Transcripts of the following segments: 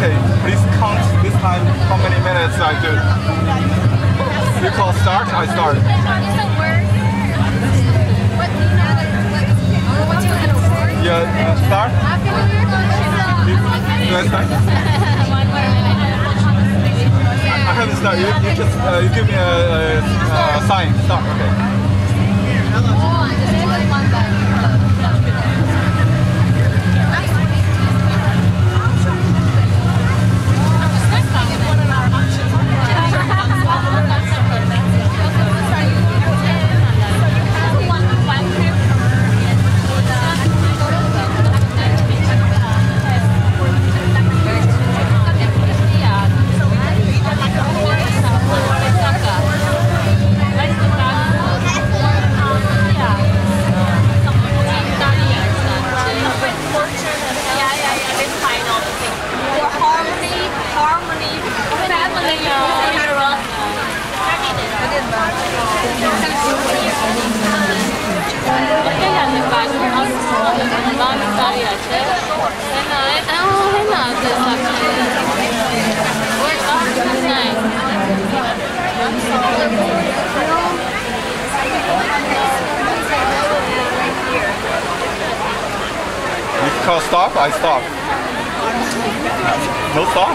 Okay, please count this time how many minutes I do. You call start, I start. Yeah, start? Do I start? I have to start. You just you give me a sign. Start. Okay. You call stop, I stop. No stop?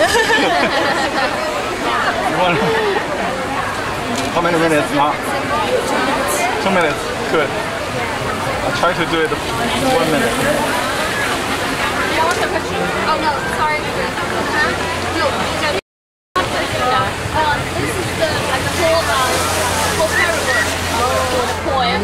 You want how many minutes now? 2 minutes. Good. I'll try to do it 1 minute. You want the picture? Oh no, sorry. No. This is the whole paragraph. The poem.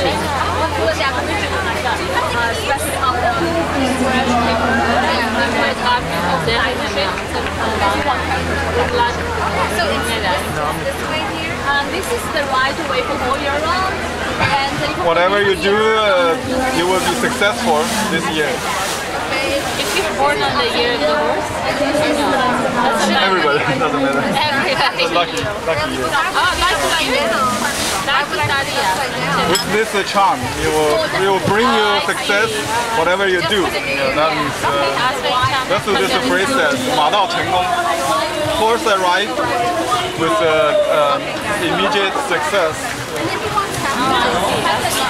So it's this way here. This is the right way for all year round. Whatever you do, you will be successful this year. If you're born on the year of the horse, everybody, it doesn't matter. Everybody. Lucky year. Oh, lucky year. With this charm, it will bring you success, whatever you do. That means, that's what this phrase says, 马到成功. Horse arrive with immediate success.